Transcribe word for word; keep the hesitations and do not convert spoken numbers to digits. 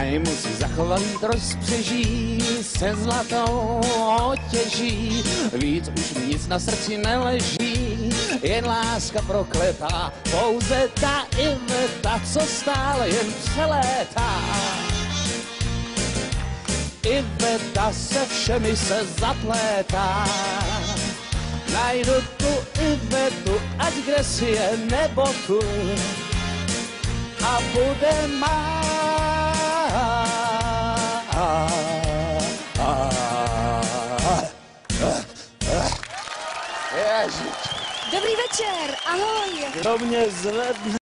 Aj musí zachovat rozpřeží se zlatou otěží. Víc už mi nic na srdci neleží, jen láska prokletá, pouze ta Iveta, co stále jen přelétá. Iveta se všemi se zaplétá. Najdu tu Ivetu, ať kde si je nebo tu, a bude má. Dobrý večer, ahoj. Kdo mě zvedne?